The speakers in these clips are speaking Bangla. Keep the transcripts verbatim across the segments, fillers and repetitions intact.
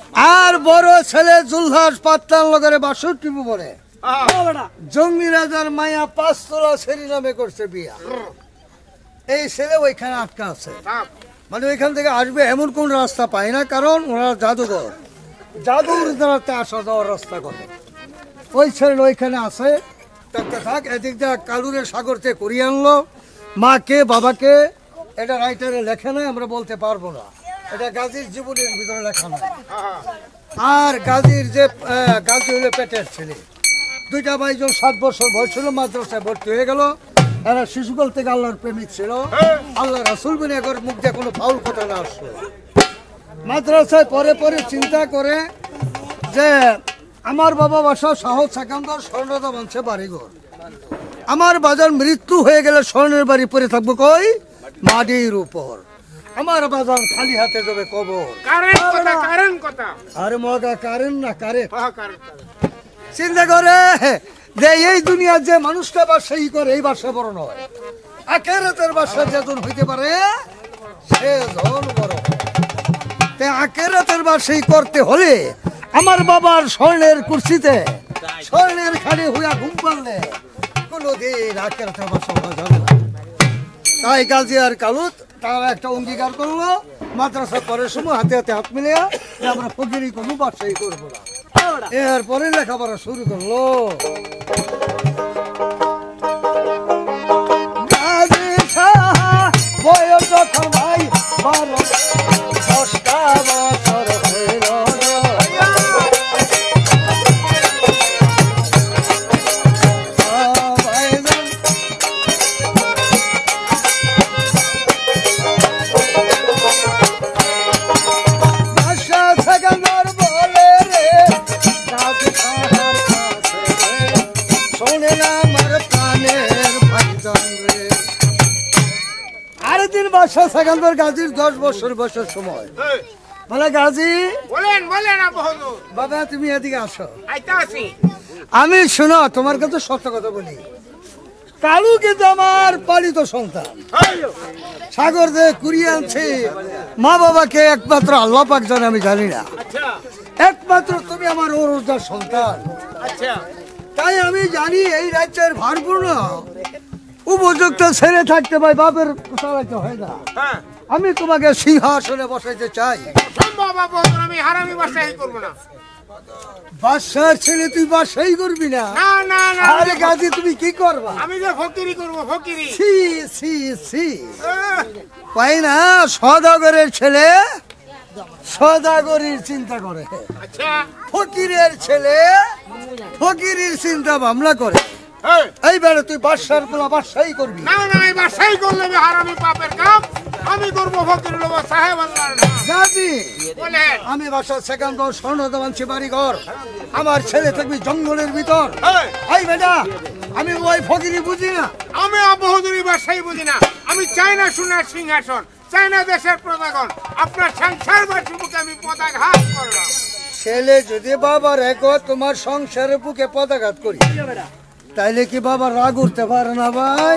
আর বড় ছেলে জুলহাস পাত্তান লগরে বাষট্টি পরে জঙ্গি রাজার মায়া পাঁচ তোলা ছেলে নামে করছে বিয়া। এই ছেলে ওইখানে আটকা আছে, মানে ওইখান থেকে আসবে এমন কোন রাস্তা পায় না, কারণ ওনারা জাদুঘর, জাদুর দ্বারাতে আসা যাওয়ার রাস্তা করে। ওই ছেলে ওইখানে আছে, থাক এদিক দিয়ে কালুরে সাগর থেকে করিয়ে আনলো। মাকে বাবাকে এটা রাইটারে লেখে নাই, আমরা বলতে পারবো না, এটা গাজীর জীবনের ভিতরে লেখা নাই। আর গাজীর যে গাজী হলে পেটের ছেলে, দুইটা ভাইজন সাত বছর বয়স ছিল, মাদ্রাসায় ভর্তি হয়ে গেল। এরা শিশুকাল থেকে আল্লাহর প্রেমিক ছিল, আল্লাহ রাসূল বিনে করে মুখ দিয়ে কোনো ফাউল কথা না আসলো। মাদ্রাসায় পরে পরে চিন্তা করে যে আমার বাবা বাসা সাহস সেকান্দর স্বর্ণদা বংশে বাড়িঘর, আমার বাজার মৃত্যু হয়ে গেলে স্বর্ণের বাড়ি পরে থাকবো কই মাটির উপর, আমার বাজার খালি হাতে যাবে কবর। আরে মগা কারেন্ট না কারে চিন্তা করে যে এই দুনিয়ার যে মানুষটা বাসাই করে এই বাসা বড় নয়, আখেরাতের বাসা যেজন হইতে পারে সে জন বড়। তাই আখেরাতের বাসাই করতে হলে আমার বাবার স্বর্ণের কুর্সিতে স্বর্ণের খালি হইয়া ঘুম পারলে কোনোদিন আখেরাতের বাসা হওয়া যাবে না। তাই গাজী আর কালুত তারা একটা অঙ্গীকার করলো, মাদ্রাসা পরের সময় হাতে হাতে হাত মিলিয়ে আমরা ফকিরি কোনো বাসাই করবো না। এরপরে লেখাপড়া শুরু করলো। বয়স যখন ভাই বারো দশটা বছর হইল, গাজীর দশ বছর বছর সময় বলে গাজী বাবা তুমি এদিকে আসো। আমি শোনো তোমার কাছে সত্য কথা বলি, কালু কিন্তু আমার পালিত সন্তান, সাগর যে কুড়িয়ে আনছে মা বাবাকে একমাত্র আল্লাহ পাক জানে, আমি জানি না, একমাত্র তুমি আমার ওরজার সন্তান। তাই আমি জানি এই রাজ্যের ভারপূর্ণ উপযুক্ত ছেলে থাকতে পাই বাপের চালাইতে হয় না। আমি তোমাকে সিংহাসনে বসাইতে চাই। আমি হারামি বাসাই করব না। বাসার ছেলে তুই বাসাই করবি না? না না না। আরে গাজী তুমি কি করবা? আমি যে ফকিরি করব, ফকিরি। সি সি সি পাই না, সদাগরের ছেলে সদাগরের চিন্তা করে, আচ্ছা ফকিরের ছেলে ফকিরের চিন্তা ভাবনা করে। এই বেড়ে তুই বাদশার গোলা বাদশাই করবি না? না এই বাদশাই করলে হারামি পাপের কাম, আমি করব ফকির লোক সাহেব আল্লাহর নাম। গাজী বলেন আমি বাসার সেকেন্ড স্বর্ণদা বংশী বাড়ি ঘর, আমার ছেলে থাকবি জঙ্গলের ভিতর। এই বেটা আমি ওই ফকিরি বুঝি না, আমি বহুদূরি বাসাই বুঝি না। আমি চাই না সোনার সিংহাসন, চাই না দেশের প্রজাগণ, আপনার সংসার বাসীর মুখে আমি পদাঘাত করলাম। ছেলে যদি বাবার এক তোমার সংসারের বুকে পদাঘাত করি তাইলে কি বাবা রাগ উঠতে পারে না ভাই?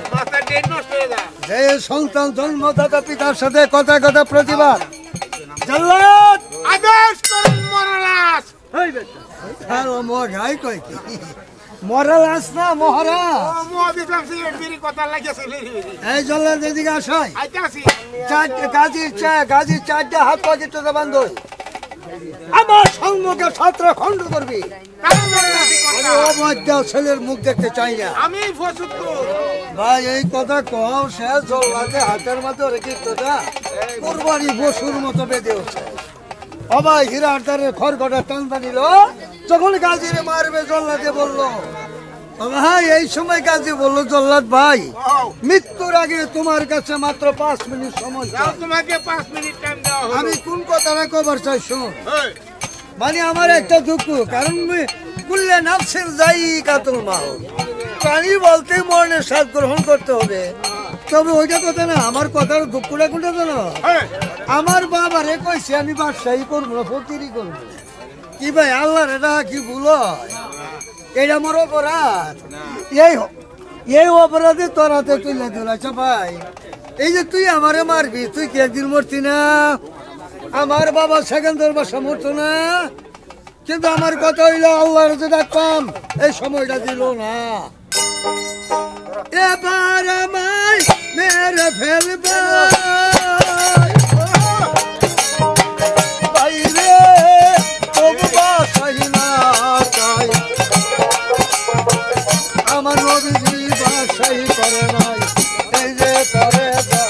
যে সন্তান জন্মদাতা পিতার সাথে কথা কথা প্রতিবাদ জল্লাদ আদেশ করুন মরালাস। আর ও মগাই কই কি মরালাস না মহারা? ও মুহাদ্দিস সিলেট বিরি কথা লাগিয়েছিল। এই জল্লাদ এদিকে আসাই। আইতাছি। চারটে গাজীর চা গাজীর চারটে হাত পকেট তো বান্ধ। আমার সম্মুখে ছাত্র খণ্ড করবি। ছেলের মুখ দেখতে চাই না আমি। ভাই এই কথা কও শেষ জল্লাদে হাতের মতো রেখে তোটা কোরবানি পশুর মতো বেঁধে উঠছে। অবাই হীরার খড়গটা টানটা নিল, যখন গাজীরে মারবে জল্লাদে বললো ভাই, এই সময় গাজী বললো জল্লাদ ভাই মৃত্যুর আগে তোমার কাছে মাত্র পাঁচ মিনিট সময়, তোমাকে পাঁচ মিনিট টাইম দেওয়া হলো। আমি কোন কথাটা কবার চাই শোন। মানে আমার একটা দুঃখ, কারণ কুল্লে নাফসের যাই কাতুল মাল, প্রাণী বলতে মরণের স্বাদ গ্রহণ করতে হবে। তবে ওইটা কথা না, আমার কথার দুঃখটা কোনটা জানো? আমার বাবারে কইছে আমি বাদশাহী করবো না, ফকিরি করবো। কি ভাই আল্লাহর এটা কি ভুল? এটা আমার অপরাধ। এই এই অপরাধে তোর হাতে তুলে দিল। আচ্ছা ভাই এই যে তুই আমারে মারবি, তুই কি একদিন মরতি না? আমার বাবা সেকেন্ডের বাসা মরতো না, কিন্তু আমার কথা হইলো আল্লাহর যে ডাকতাম এই সময়টা দিল না। এবার আমায় মেরে ফেলবে বাইরে, তবু বাসাই না চাই, আমার নবীজি বাসাই করে নাই, এই যে করে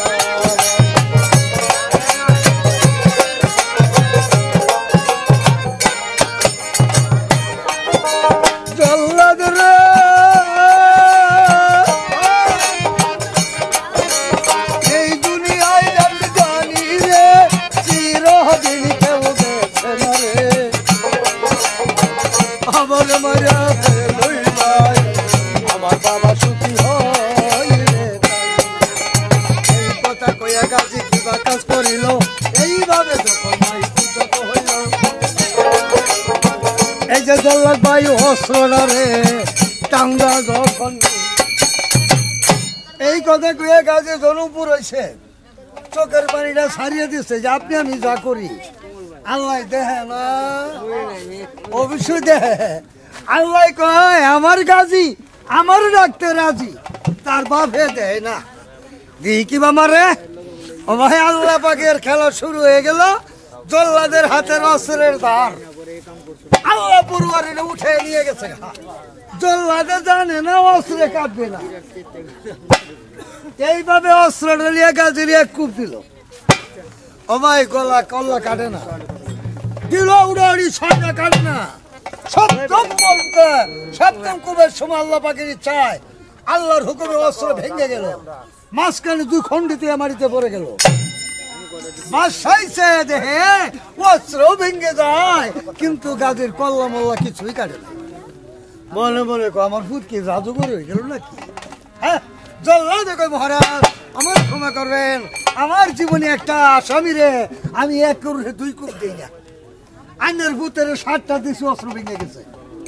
জল্লাদ রে এই দুনিয়ায় আমি জানি রে চিরদিন কেউ দেখে না রে, আমার মারা ফেলই নাই, আমার বাবা সুখী হয় রে। এই কথা কইয়া গাজী কিবা কাজ করিল, এইভাবে যখন মাই উদ্যত হইল, এই যে জল্লাদ ভাই অস্ত্রটা রে টাঙ্গা যখন, এই কথা কইয়া গাজী জনপুর হয়েছে, চোখের পানিটা ছাড়িয়ে দিচ্ছে যে আপনি আমি যা করি আল্লাহ দেখে না, অবশ্যই দেখে। আল্লাহ কয় আমার গাজী আমার রাখতে রাজি, তার বাপে দেয় না, দিই কি বামারে। ও ভাই আল্লাহ পাকের খেলা শুরু হয়ে গেল, জল্লাদের হাতের অস্ত্রের ধার আল্লাহ পুরবারে উঠে নিয়ে গেছে। জল্লাদে জানে না অস্ত্রে কাটবে না, এইভাবে অস্ত্রটা নিয়ে গাজী এক কূপ দিল। ও ভাই গলা কল্লা কাটে না, দিল উড়াউড়ি ছয়টা কাটে না, সপ্তম বলতে সপ্তম কূপের সময় আল্লাহ পাকের ইচ্ছায় আল্লাহর হুকুমে অস্ত্র ভেঙে গেল, মাঝখানে দুই খণ্ডিতে মারিতে পড়ে গেল। বাসাইছে দেহে অস্ত্র ভেঙে যায়, কিন্তু গাজীর কল্লা মল্লা কিছুই কাটে না। মনে মনে কো আমার ভূত কি জাদুঘর হয়ে গেল নাকি? হ্যাঁ, জল্লাদ কই মহারাজ আমার ক্ষমা করবেন, আমার জীবনে একটা আসামি রে আমি এক করে দুই কূপ দিই না, আইনের ভূতের সাতটা দিছি অস্ত্র ভেঙে গেছে।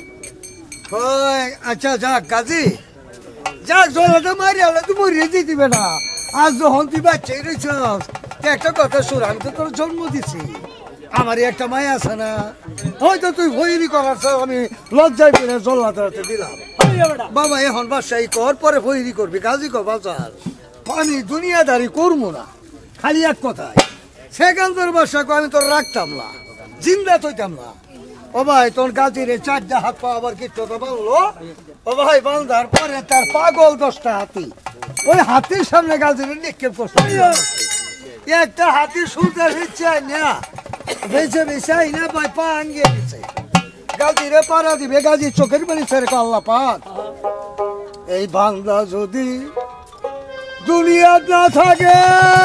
আচ্ছা যাক গাজী যাক, জল্লাদে মারি আলো তুই মরিয়ে দিয়ে দিবে না, আজ যখন তুই বাচ্চাই রয়েছ একটা কথা শুন, আমি তো তোর জন্ম দিছি, আমারই একটা মায়া আছে না, হয়তো তুই ভৈরি করার আমি লজ্জায় পেরে জল্লাদাতে দিলাম। বাবা এখন বাসাই কর, পরে ভৈরি করবি, গাজী কর বাজার, আমি দুনিয়াদারি করবো না, খালি এক কথায় সেকেন্ডের বাসা আমি তোর রাখতাম না, জিন্দা তৈতাম না। ও ভাই তোর গাজীরে চারটা হাত পা আবার কিচ্ছু তো বাঁধলো, ও ভাই বাঁধার পরে তার পাগল দশটা হাতি ওই হাতির সামনে গাজীরে নিক্ষেপ করছে, একটা হাতি শুনতে চাই না, বেঁচে বেঁচে না ভাই পা আঙ্গিয়ে দিচ্ছে, গাজীরে পাড়া দিবে, গাজী চোখের পানি ছেড়ে আল্লাহ পাক এই বান্দা যদি দুনিয়া না থাকে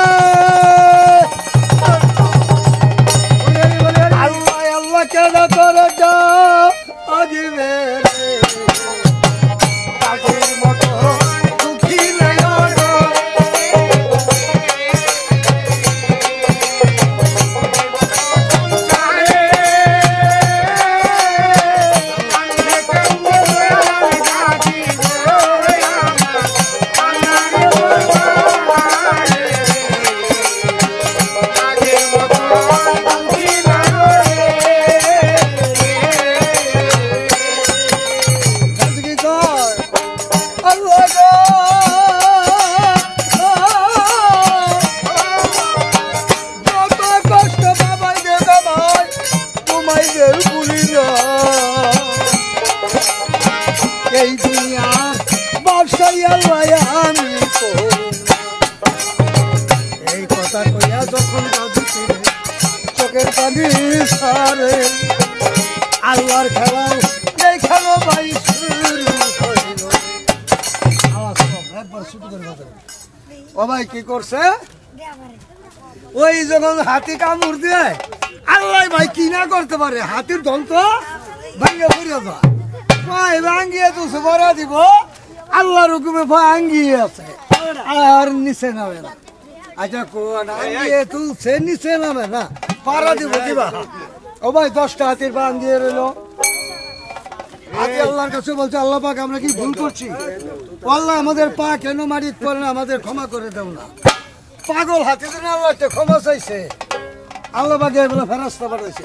আল্লাহ আল্লাহ কেন করে যা আজিবে গাজীর মতো দুঃখী নাই এই দুনিয়া ব্যবসায়ী আল্লাহ আমি এই কথা কইয়া যখন গাজী চোখের পানি সারে আল্লাহর খেলা এই খেলো ভাই ও ভাই কি করছে, ওই যখন হাতি কামড় দিয়ে আল্লাহ ভাই কি না করতে পারে, হাতির দন্ত ভাঙ্গে পড়ে যায়, পায়ে ভাঙ্গিয়ে তো ভরা দিব, আল্লাহর হুকুমে ভাঙ্গিয়ে আছে আর নিচে নামে না। আচ্ছা কোন আঙ্গিয়ে তুলছে নিচে নামে না, পাড়া দিব কিবা। ও ভাই দশটা হাতির পা আঙ্গিয়ে রইলো, হাতি আল্লাহর কাছে বলছে আল্লাহ পাক আমরা কি ভুল করছি, আল্লাহ আমাদের পা কেন মারিত করে না, আমাদের ক্ষমা করে দাও না। পাগল হাতি দিন আল্লাহ ক্ষমা চাইছে, আল্লাহ পাকে বলে ফেরেশতা পাঠাইছে।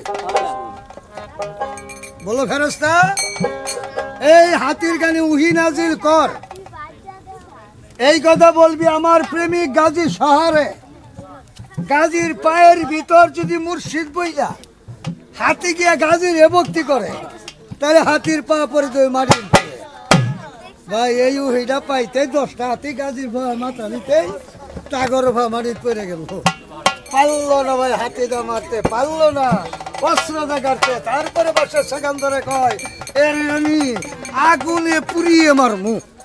বলো ফেরেশতা এই হাতির কানে উহি নাজিল কর, এই কথা বলবি আমার প্রেমিক গাজী শহরে। গাজীর পায়ের ভিতর যদি মুর্শিদ বইলা হাতি গিয়া গাজীর ভক্তি করে, তাহলে হাতির পা পরে তো মাটির পরে। ভাই এই উহিটা পাইতে দশটা হাতি গাজীর মাথা নিতেই টাগর ভা মাটির পরে গেল। পারলো না ভাই, হাতিটা মারতে পারলো না, অস্ত্রটা কাটতে। তারপরে বাসার সেখান ধরে কয় এর আমি আগুনে পুড়িয়ে মারমু।